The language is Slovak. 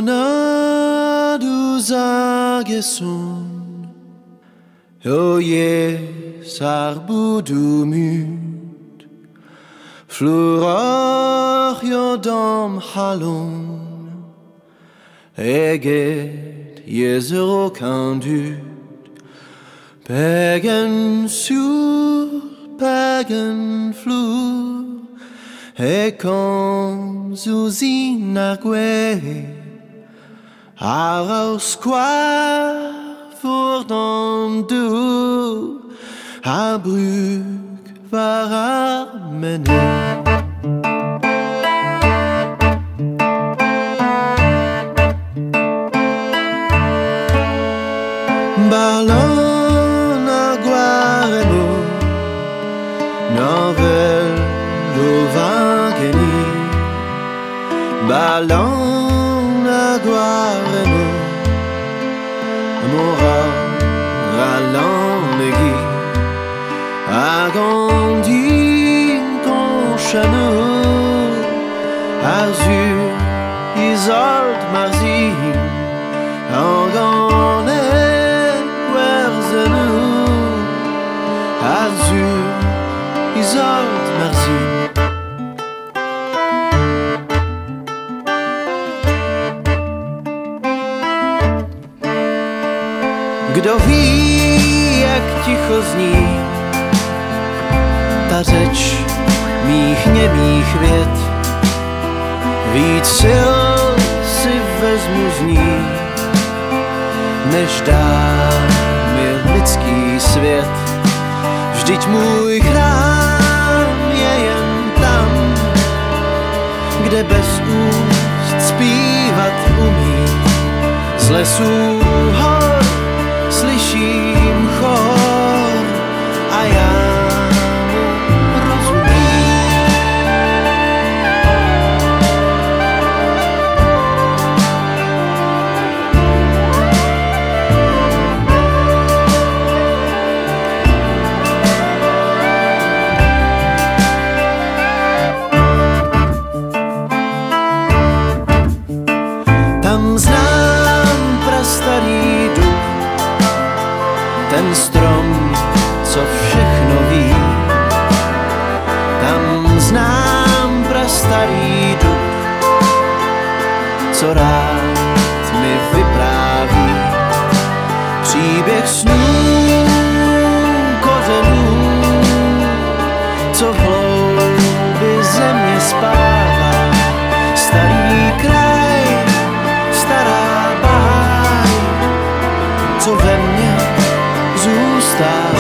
Tornado zageson o jesar budumut Flurach yodam halon Eget jezero kandut Pegen sur pegen flur E kom zuzinagwe Araus qua voordan du A bruk var armene Ballon a guaremo Novel do vangeni Ballon a guaremo Amora ralonegi Agandin ton chameau Azur isold marzin Angane werzenu Azur isold marzin Kdo ví, jak ticho zní ta řeč mých němých vět, víc sil si vezmu z ní, než dá mi lidský svět. Vždyť můj chrám je jen tam, kde bez úst zpívat umí. Z lesů hor slyším chor a já mu rozumím. Tam znám prastarý duch, ten strom, co všechno ví. Tam znám prastarý duch, co rád mi vypráví příběh snů, kořenů, co v hloubi země spává. Starý kraj, stará báj, co ve mně zůstává.